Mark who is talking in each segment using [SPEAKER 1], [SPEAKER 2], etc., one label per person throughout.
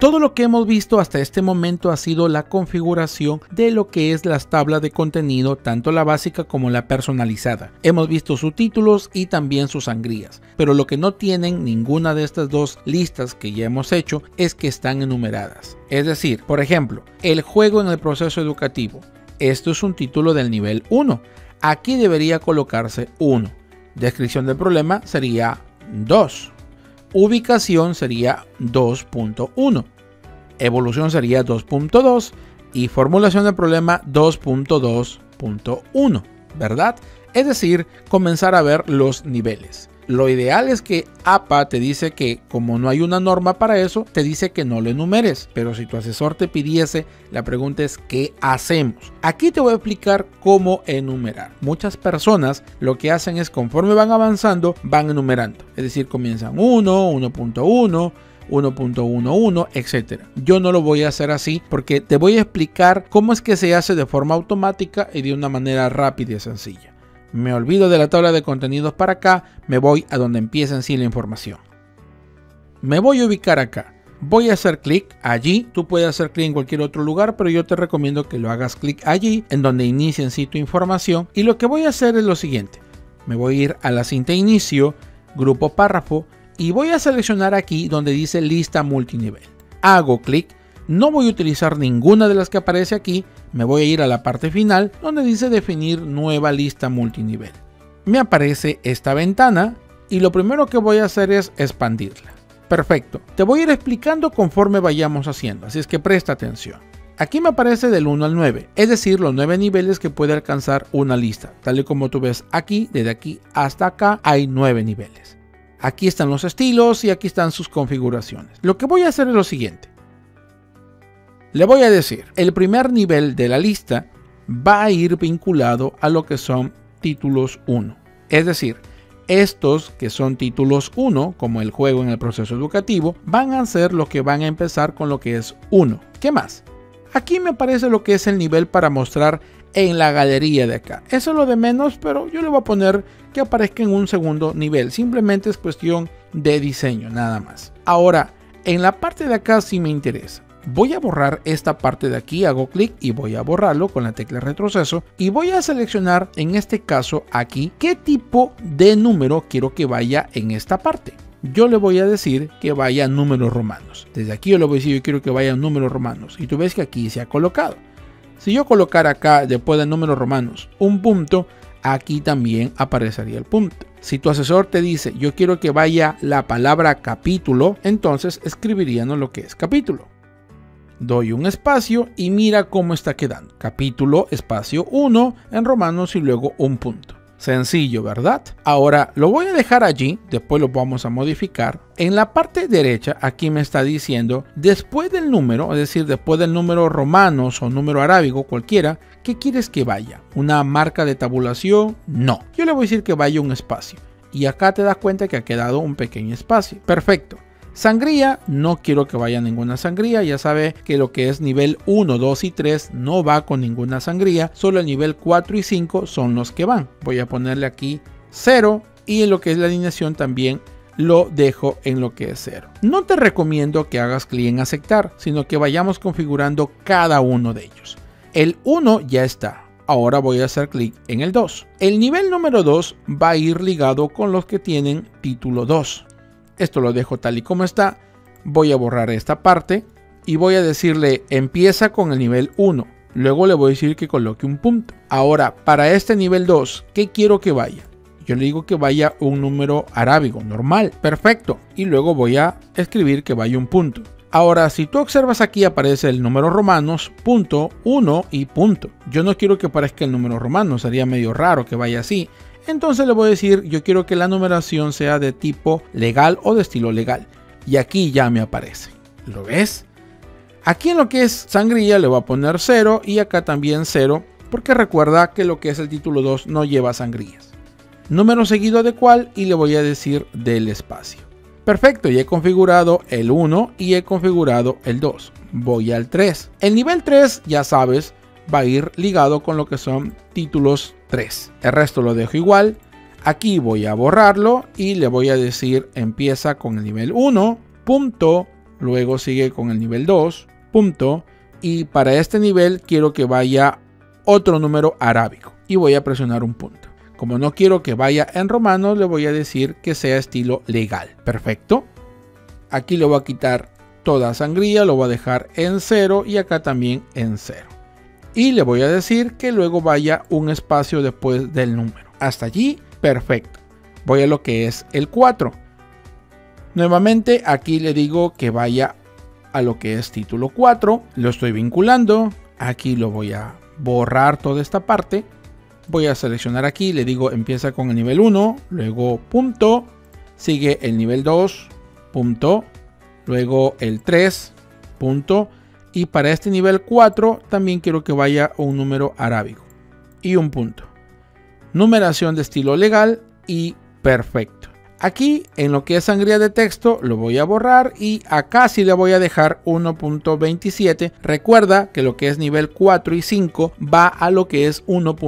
[SPEAKER 1] Todo lo que hemos visto hasta este momento ha sido la configuración de lo que es las tablas de contenido, tanto la básica como la personalizada. Hemos visto sus títulos y también sus sangrías, pero lo que no tienen ninguna de estas dos listas que ya hemos hecho es que están enumeradas. Es decir, por ejemplo, el juego en el proceso educativo. Esto es un título del nivel 1. Aquí debería colocarse 1. Descripción del problema sería 2. Ubicación sería 2.1. Evolución sería 2.2 y formulación del problema 2.2.1, ¿verdad? Es decir, comenzar a ver los niveles. Lo ideal es que APA te dice que como no hay una norma para eso, te dice que no lo enumeres. Pero si tu asesor te pidiese, la pregunta es ¿qué hacemos? Aquí te voy a explicar cómo enumerar. Muchas personas lo que hacen es conforme van avanzando, van enumerando. Es decir, comienzan 1, 1.1, 1.11, etc. Yo no lo voy a hacer así porque te voy a explicar cómo es que se hace de forma automática y de una manera rápida y sencilla. Me olvido de la tabla de contenidos para acá, me voy a donde empieza en sí la información. Me voy a ubicar acá. Voy a hacer clic allí. Tú puedes hacer clic en cualquier otro lugar, pero yo te recomiendo que lo hagas clic allí, en donde inicia en sí tu información. Y lo que voy a hacer es lo siguiente. Me voy a ir a la cinta inicio, grupo párrafo, y voy a seleccionar aquí donde dice lista multinivel. Hago clic. No voy a utilizar ninguna de las que aparece aquí, me voy a ir a la parte final donde dice definir nueva lista multinivel. Me aparece esta ventana y lo primero que voy a hacer es expandirla. Perfecto, te voy a ir explicando conforme vayamos haciendo, así es que presta atención. Aquí me aparece del 1 al 9, es decir, los 9 niveles que puede alcanzar una lista. Tal y como tú ves aquí, desde aquí hasta acá hay 9 niveles. Aquí están los estilos y aquí están sus configuraciones. Lo que voy a hacer es lo siguiente. Le voy a decir, el primer nivel de la lista va a ir vinculado a lo que son títulos 1. Es decir, estos que son títulos 1, como el juego en el proceso educativo, van a ser los que van a empezar con lo que es 1. ¿Qué más? Aquí me aparece lo que es el nivel para mostrar en la galería de acá. Eso es lo de menos, pero yo le voy a poner que aparezca en un segundo nivel. Simplemente es cuestión de diseño, nada más. Ahora, en la parte de acá sí me interesa. Voy a borrar esta parte de aquí, hago clic y voy a borrarlo con la tecla retroceso y voy a seleccionar en este caso aquí qué tipo de número quiero que vaya en esta parte. Yo le voy a decir que vaya números romanos. Desde aquí yo le voy a decir yo quiero que vaya números romanos y tú ves que aquí se ha colocado. Si yo colocara acá después de números romanos un punto, aquí también aparecería el punto. Si tu asesor te dice yo quiero que vaya la palabra capítulo, entonces escribiríamos lo que es capítulo. Doy un espacio y mira cómo está quedando. Capítulo, espacio 1 en romanos y luego un punto. Sencillo, ¿verdad? Ahora lo voy a dejar allí, después lo vamos a modificar. En la parte derecha aquí me está diciendo después del número, es decir, después del número romanos o número arábigo, cualquiera, ¿qué quieres que vaya? ¿Una marca de tabulación? No. Yo le voy a decir que vaya un espacio. Y acá te das cuenta que ha quedado un pequeño espacio. Perfecto. Sangría, no quiero que vaya ninguna sangría, ya sabe que lo que es nivel 1, 2 y 3 no va con ninguna sangría, solo el nivel 4 y 5 son los que van. Voy a ponerle aquí 0 y en lo que es la alineación también lo dejo en lo que es 0. No te recomiendo que hagas clic en aceptar, sino que vayamos configurando cada uno de ellos. El 1 ya está. Ahora voy a hacer clic en el 2. El nivel número 2 va a ir ligado con los que tienen título 2. Esto lo dejo tal y como está. Voy a borrar esta parte y voy a decirle empieza con el nivel 1. Luego le voy a decir que coloque un punto. Ahora, para este nivel 2, ¿qué quiero que vaya? Yo le digo que vaya un número arábigo normal. Perfecto. Y luego voy a escribir que vaya un punto. Ahora, si tú observas aquí aparece el número romanos, punto, 1 y punto. Yo no quiero que aparezca el número romano, sería medio raro que vaya así. Entonces le voy a decir, yo quiero que la numeración sea de tipo legal o de estilo legal. Y aquí ya me aparece. ¿Lo ves? Aquí en lo que es sangría le voy a poner 0 y acá también 0, porque recuerda que lo que es el título 2 no lleva sangrías. Número seguido de cuál y le voy a decir del espacio. Perfecto, ya he configurado el 1 y he configurado el 2. Voy al 3. El nivel 3, ya sabes, va a ir ligado con lo que son títulos 3. El resto lo dejo igual. Aquí voy a borrarlo y le voy a decir empieza con el nivel 1, punto luego sigue con el nivel 2, punto, y para este nivel quiero que vaya otro número arábigo y voy a presionar un punto. Como no quiero que vaya en romano, le voy a decir que sea estilo legal. Perfecto. Aquí le voy a quitar toda sangría, lo voy a dejar en 0 y acá también en 0. Y le voy a decir que luego vaya un espacio después del número. Hasta allí, perfecto. Voy a lo que es el 4. Nuevamente aquí le digo que vaya a lo que es título 4. Lo estoy vinculando. Aquí lo voy a borrar toda esta parte. Voy a seleccionar aquí, le digo empieza con el nivel 1, luego punto, sigue el nivel 2, punto, luego el 3, punto, y para este nivel 4 también quiero que vaya un número arábigo y un punto. Numeración de estilo legal y perfecto. Aquí en lo que es sangría de texto lo voy a borrar y acá sí le voy a dejar 1.27. Recuerda que lo que es nivel 4 y 5 va a lo que es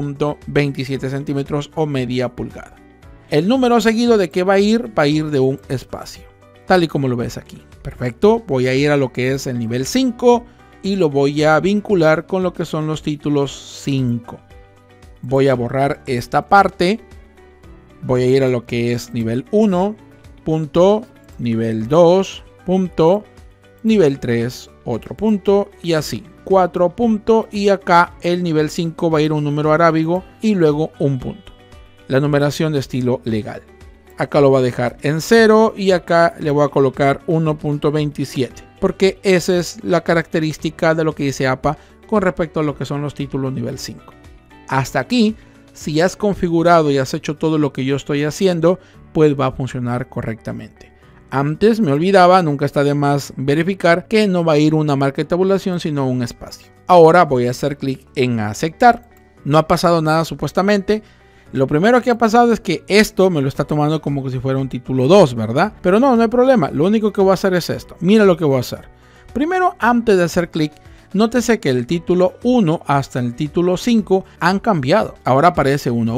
[SPEAKER 1] 1.27 centímetros o media pulgada. El número seguido de qué va a ir de un espacio, tal y como lo ves aquí. Perfecto, voy a ir a lo que es el nivel 5 y lo voy a vincular con lo que son los títulos 5. Voy a borrar esta parte. Voy a ir a lo que es nivel 1, punto, nivel 2, punto, nivel 3, otro punto y así, 4 puntos y acá el nivel 5 va a ir un número arábigo y luego un punto. La numeración de estilo legal. Acá lo va a dejar en 0 y acá le voy a colocar 1.27 porque esa es la característica de lo que dice APA con respecto a lo que son los títulos nivel 5. Hasta aquí. Si has configurado y has hecho todo lo que yo estoy haciendo, pues va a funcionar correctamente. Antes me olvidaba, nunca está de más verificar que no va a ir una marca de tabulación sino un espacio. Ahora voy a hacer clic en aceptar. No ha pasado nada supuestamente. Lo primero que ha pasado es que esto me lo está tomando como si fuera un título 2, ¿verdad? Pero no hay problema. Lo único que voy a hacer es esto. Mira lo que voy a hacer. Primero, antes de hacer clic, nótese que el título 1 hasta el título 5 han cambiado. Ahora aparece 1.1,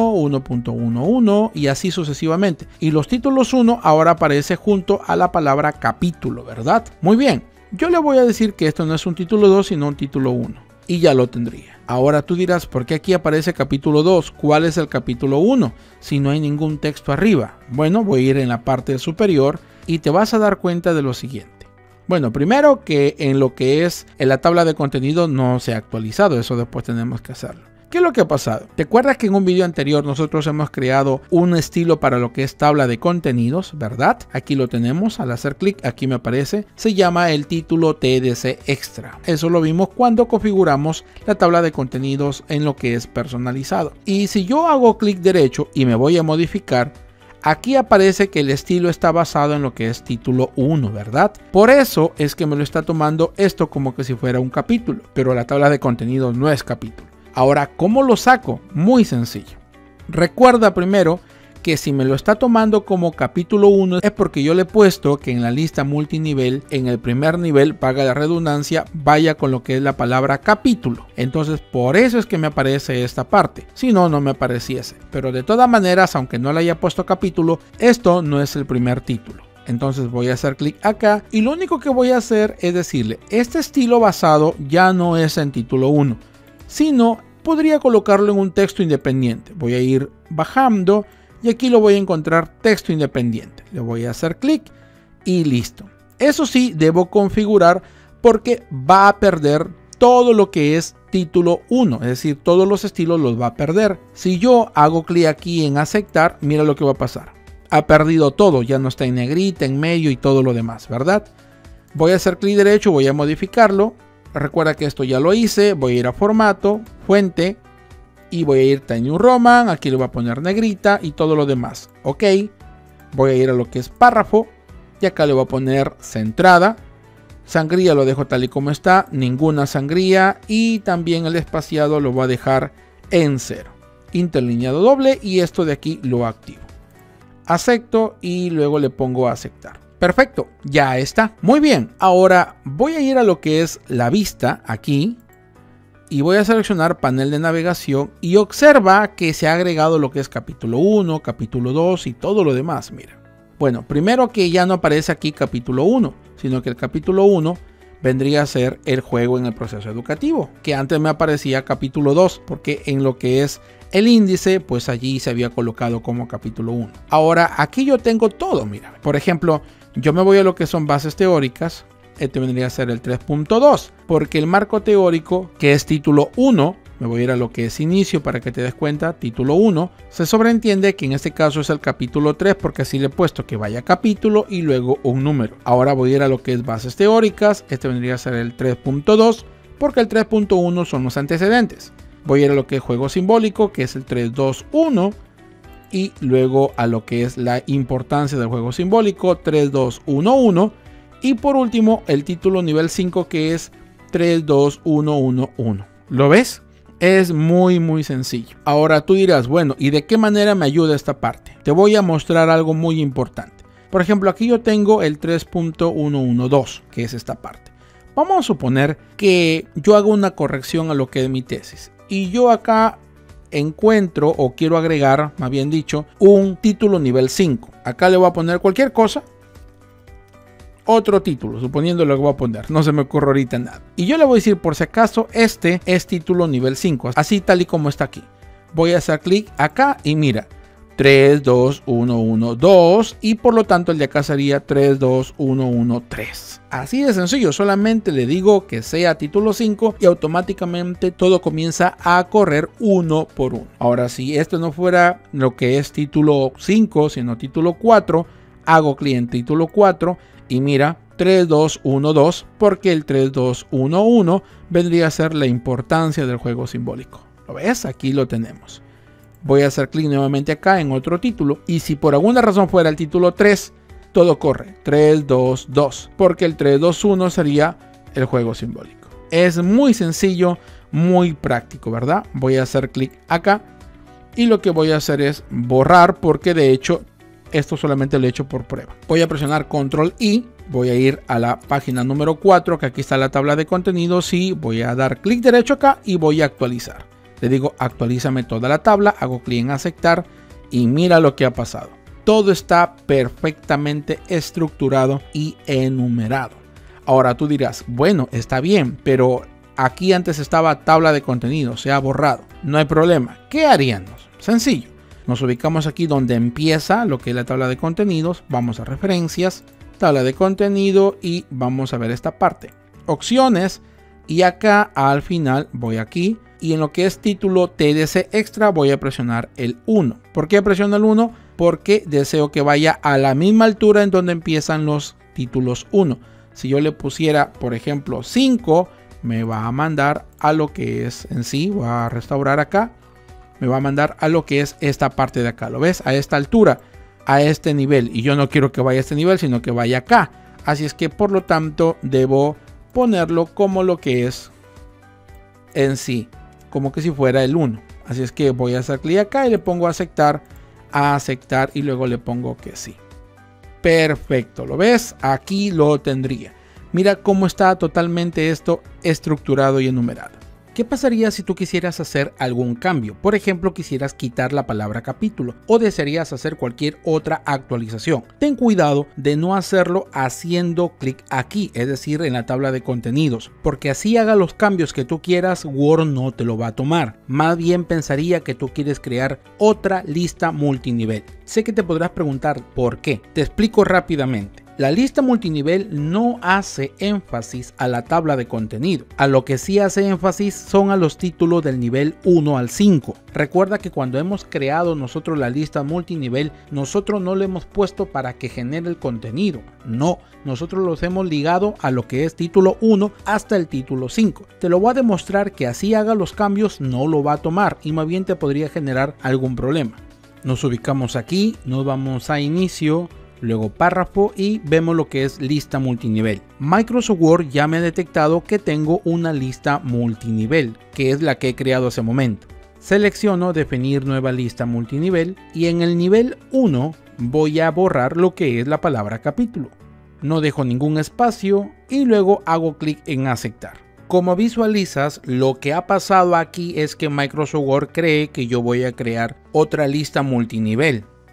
[SPEAKER 1] 1.11 y así sucesivamente. Y los títulos 1 ahora aparece junto a la palabra capítulo, ¿verdad? Muy bien, yo le voy a decir que esto no es un título 2 sino un título 1 y ya lo tendría. Ahora tú dirás, ¿por qué aquí aparece capítulo 2? ¿Cuál es el capítulo 1? Si no hay ningún texto arriba. Bueno, voy a ir en la parte superior y te vas a dar cuenta de lo siguiente. Bueno, primero que en lo que es en la tabla de contenido no se ha actualizado, eso después tenemos que hacerlo. ¿Qué es lo que ha pasado? ¿Te acuerdas que en un video anterior nosotros hemos creado un estilo para lo que es tabla de contenidos, verdad? Aquí lo tenemos, al hacer clic aquí me aparece, se llama el título TDC Extra. Eso lo vimos cuando configuramos la tabla de contenidos en lo que es personalizado. Y si yo hago clic derecho y me voy a modificar, aquí aparece que el estilo está basado en lo que es título 1, ¿verdad? Por eso es que me lo está tomando esto como que si fuera un capítulo, pero la tabla de contenidos no es capítulo. Ahora, ¿cómo lo saco? Muy sencillo. Recuerda primero que si me lo está tomando como capítulo 1 es porque yo le he puesto que en la lista multinivel, en el primer nivel, valga la redundancia, vaya con lo que es la palabra capítulo. Entonces por eso es que me aparece esta parte, si no, no me apareciese. Pero de todas maneras, aunque no le haya puesto capítulo, esto no es el primer título. Entonces voy a hacer clic acá y lo único que voy a hacer es decirle, este estilo basado ya no es en título 1, sino podría colocarlo en un texto independiente. Voy a ir bajando y aquí lo voy a encontrar texto independiente. Le voy a hacer clic y listo. Eso sí, debo configurar porque va a perder todo lo que es título 1, es decir, todos los estilos los va a perder. Si yo hago clic aquí en aceptar, mira lo que va a pasar. Ha perdido todo, ya no está en negrita, en medio y todo lo demás, ¿verdad? Voy a hacer clic derecho, voy a modificarlo. Recuerda que esto ya lo hice, voy a ir a formato, fuente y voy a ir Times New Roman, aquí le voy a poner negrita y todo lo demás. Ok, voy a ir a lo que es párrafo y acá le voy a poner centrada. Sangría lo dejo tal y como está, ninguna sangría y también el espaciado lo voy a dejar en 0. Interlineado doble y esto de aquí lo activo. Acepto y luego le pongo a aceptar. Perfecto, ya está. Muy bien, ahora voy a ir a lo que es la vista aquí y voy a seleccionar panel de navegación y observa que se ha agregado lo que es capítulo 1, capítulo 2 y todo lo demás, mira. Bueno, primero que ya no aparece aquí capítulo 1, sino que el capítulo 1 vendría a ser el juego en el proceso educativo, que antes me aparecía capítulo 2, porque en lo que es el índice, pues allí se había colocado como capítulo 1. Ahora aquí yo tengo todo, mira. Por ejemplo, yo me voy a lo que son bases teóricas. Este vendría a ser el 3.2, porque el marco teórico, que es título 1, me voy a ir a lo que es inicio para que te des cuenta, título 1, se sobreentiende que en este caso es el capítulo 3, porque así le he puesto que vaya capítulo y luego un número. Ahora voy a ir a lo que es bases teóricas, este vendría a ser el 3.2, porque el 3.1 son los antecedentes. Voy a ir a lo que es juego simbólico, que es el 3.2.1, y luego a lo que es la importancia del juego simbólico, 3.2.1.1, y por último el título nivel 5, que es 3.2.1.1.1. ¿Lo ves? Es muy sencillo. Ahora tú dirás, bueno, ¿y de qué manera me ayuda esta parte? Te voy a mostrar algo muy importante. Por ejemplo, aquí yo tengo el 3.112, que es esta parte. Vamos a suponer que yo hago una corrección a lo que es mi tesis. Y yo acá encuentro, o quiero agregar, más bien dicho, un título nivel 5. Acá le voy a poner cualquier cosa. Otro título, suponiendo lo que voy a poner, no se me ocurre ahorita nada. Y yo le voy a decir, por si acaso, este es título nivel 5, así tal y como está aquí. Voy a hacer clic acá y mira, 3, 2, 1, 1, 2, y por lo tanto el de acá sería 3, 2, 1, 1, 3. Así de sencillo, solamente le digo que sea título 5 y automáticamente todo comienza a correr uno por uno. Ahora, si esto no fuera lo que es título 5, sino título 4, hago clic en título 4 y mira, 3, 2, 1, 2, porque el 3, 2, 1, 1 vendría a ser la importancia del juego simbólico. ¿Lo ves? Aquí lo tenemos. Voy a hacer clic nuevamente acá en otro título, y si por alguna razón fuera el título 3, todo corre 3, 2, 2, porque el 3, 2, 1 sería el juego simbólico. Es muy sencillo, muy práctico, ¿verdad? Voy a hacer clic acá y lo que voy a hacer es borrar, porque de hecho esto solamente lo he hecho por prueba. Voy a presionar control I, voy a ir a la página número 4, que aquí está la tabla de contenidos, y voy a dar clic derecho acá y voy a actualizar. Le digo actualízame toda la tabla, hago clic en aceptar y mira lo que ha pasado. Todo está perfectamente estructurado y enumerado. Ahora tú dirás, bueno, está bien, pero aquí antes estaba tabla de contenido, se ha borrado. No hay problema. ¿Qué haríamos? Sencillo. Nos ubicamos aquí donde empieza lo que es la tabla de contenidos. Vamos a referencias, tabla de contenido y vamos a ver esta parte. Opciones, y acá al final voy aquí y en lo que es título TDC extra voy a presionar el 1. ¿Por qué presiono el 1? Porque deseo que vaya a la misma altura en donde empiezan los títulos 1. Si yo le pusiera, por ejemplo, 5, me va a mandar a lo que es en sí. Voy a restaurar acá. Me va a mandar a lo que es esta parte de acá. ¿Lo ves? A esta altura, a este nivel. Y yo no quiero que vaya a este nivel, sino que vaya acá. Así es que por lo tanto debo ponerlo como lo que es en sí, como que si fuera el 1. Así es que voy a hacer clic acá y le pongo a aceptar y luego le pongo que sí. Perfecto, ¿lo ves? Aquí lo tendría. Mira cómo está totalmente esto estructurado y enumerado. ¿Qué pasaría si tú quisieras hacer algún cambio? Por ejemplo, quisieras quitar la palabra capítulo o desearías hacer cualquier otra actualización. Ten cuidado de no hacerlo haciendo clic aquí, es decir, en la tabla de contenidos, porque así haga los cambios que tú quieras, Word no te lo va a tomar. Más bien pensaría que tú quieres crear otra lista multinivel. Sé que te podrás preguntar por qué. Te explico rápidamente. La lista multinivel no hace énfasis a la tabla de contenido. A lo que sí hace énfasis son a los títulos del nivel 1 al 5. Recuerda que cuando hemos creado nosotros la lista multinivel, nosotros no le hemos puesto para que genere el contenido. No, nosotros los hemos ligado a lo que es título 1 hasta el título 5. Te lo voy a demostrar que así haga los cambios no lo va a tomar y más bien te podría generar algún problema. Nos ubicamos aquí, nos vamos a inicio, luego párrafo y vemos lo que es lista multinivel. Microsoft Word ya me ha detectado que tengo una lista multinivel, que es la que he creado hace momento. Selecciono definir nueva lista multinivel y en el nivel 1 voy a borrar lo que es la palabra capítulo. No dejo ningún espacio y luego hago clic en aceptar. Como visualizas, lo que ha pasado aquí es que Microsoft Word cree que yo voy a crear otra lista multinivel.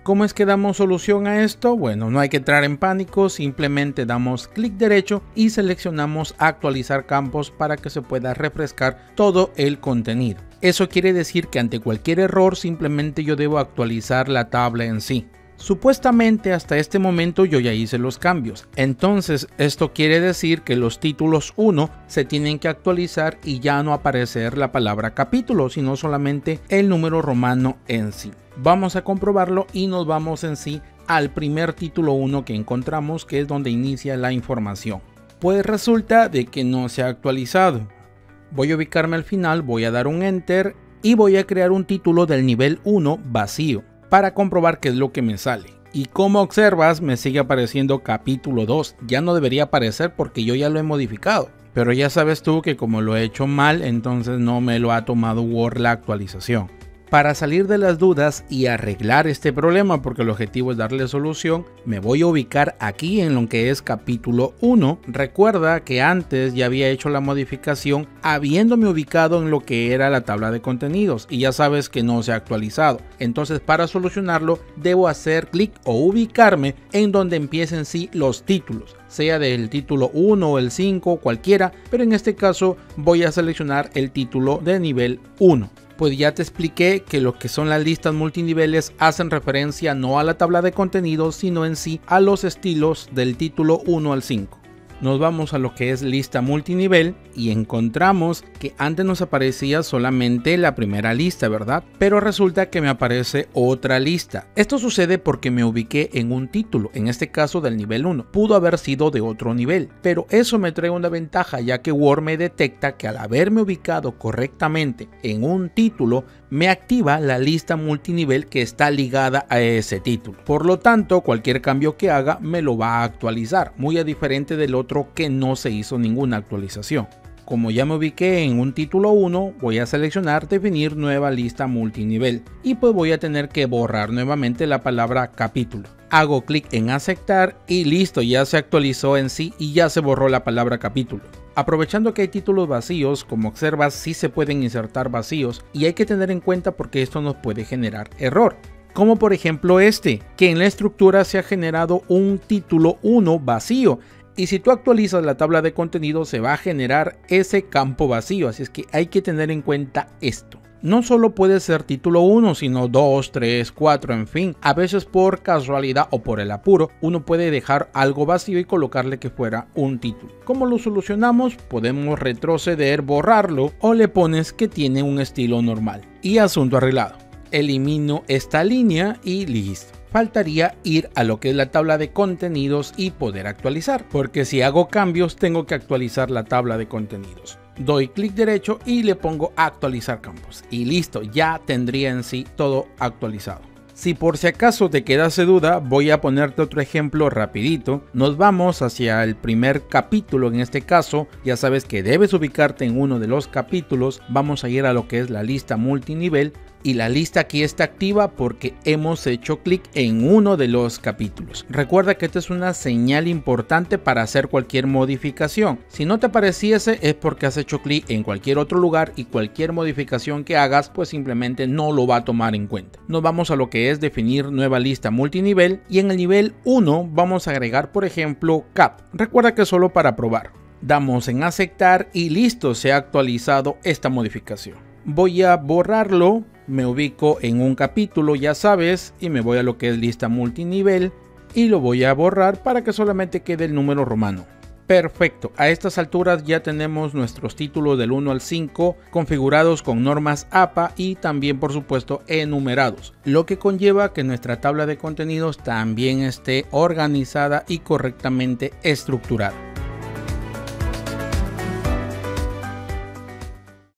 [SPEAKER 1] ¿Cómo es que damos solución a esto? Bueno, no hay que entrar en pánico, simplemente damos clic derecho y seleccionamos actualizar campos para que se pueda refrescar todo el contenido. Eso quiere decir que ante cualquier error simplemente yo debo actualizar la tabla en sí. Supuestamente hasta este momento yo ya hice los cambios, entonces esto quiere decir que los títulos 1 se tienen que actualizar y ya no aparecer la palabra capítulo, sino solamente el número romano en sí. Vamos a comprobarlo y nos vamos en sí al primer título 1 que encontramos, que es donde inicia la información. Pues resulta de que no se ha actualizado. Voy a ubicarme al final, voy a dar un enter y voy a crear un título del nivel 1 vacío para comprobar qué es lo que me sale. Y como observas, me sigue apareciendo capítulo 2. Ya no debería aparecer porque yo ya lo he modificado. Pero ya sabes tú que como lo he hecho mal, entonces no me lo ha tomado Word la actualización. Para salir de las dudas y arreglar este problema, porque el objetivo es darle solución, me voy a ubicar aquí en lo que es capítulo 1. Recuerda que antes ya había hecho la modificación habiéndome ubicado en lo que era la tabla de contenidos y ya sabes que no se ha actualizado. Entonces para solucionarlo debo hacer clic o ubicarme en donde empiecen sí los títulos, sea del título 1 o el 5, cualquiera, pero en este caso voy a seleccionar el título de nivel 1. Pues ya te expliqué que lo que son las listas multiniveles hacen referencia no a la tabla de contenidos, sino en sí a los estilos del título 1 al 5. Nos vamos a lo que es lista multinivel y encontramos que antes nos aparecía solamente la primera lista, ¿verdad? Pero resulta que me aparece otra lista. Esto sucede porque me ubiqué en un título, en este caso del nivel 1. Pudo haber sido de otro nivel, pero eso me trae una ventaja, ya que Word me detecta que al haberme ubicado correctamente en un título, me activa la lista multinivel que está ligada a ese título. Por lo tanto, cualquier cambio que haga me lo va a actualizar, muy a diferente del otro que no se hizo ninguna actualización. Como ya me ubiqué en un título 1, voy a seleccionar definir nueva lista multinivel y pues voy a tener que borrar nuevamente la palabra capítulo. Hago clic en aceptar y listo, ya se actualizó en sí y ya se borró la palabra capítulo. Aprovechando que hay títulos vacíos, como observas sí se pueden insertar vacíos y hay que tener en cuenta porque esto nos puede generar error. Como por ejemplo este, que en la estructura se ha generado un título 1 vacío. Y si tú actualizas la tabla de contenido se va a generar ese campo vacío, así es que hay que tener en cuenta esto. No solo puede ser título 1, sino 2, 3, 4, en fin. A veces por casualidad o por el apuro, uno puede dejar algo vacío y colocarle que fuera un título. ¿Cómo lo solucionamos? Podemos retroceder, borrarlo o le pones que tiene un estilo normal. Y asunto arreglado. Elimino esta línea y listo. Faltaría ir a lo que es la tabla de contenidos y poder actualizar, porque si hago cambios tengo que actualizar la tabla de contenidos. Doy clic derecho y le pongo actualizar campos y listo, ya tendría en sí todo actualizado. Si por si acaso te quedase duda, voy a ponerte otro ejemplo rapidito. Nos vamos hacia el primer capítulo, en este caso ya sabes que debes ubicarte en uno de los capítulos. Vamos a ir a lo que es la lista multinivel y la lista aquí está activa porque hemos hecho clic en uno de los capítulos. Recuerda que esta es una señal importante para hacer cualquier modificación. Si no te apareciese es porque has hecho clic en cualquier otro lugar y cualquier modificación que hagas pues simplemente no lo va a tomar en cuenta. Nos vamos a lo que es definir nueva lista multinivel y en el nivel 1 vamos a agregar por ejemplo cap. Recuerda que es solo para probar. Damos en aceptar y listo, se ha actualizado esta modificación. Voy a borrarlo, me ubico en un capítulo ya sabes y me voy a lo que es lista multinivel y lo voy a borrar para que solamente quede el número romano. Perfecto, a estas alturas ya tenemos nuestros títulos del 1 al 5 configurados con normas APA y también por supuesto enumerados, lo que conlleva que nuestra tabla de contenidos también esté organizada y correctamente estructurada.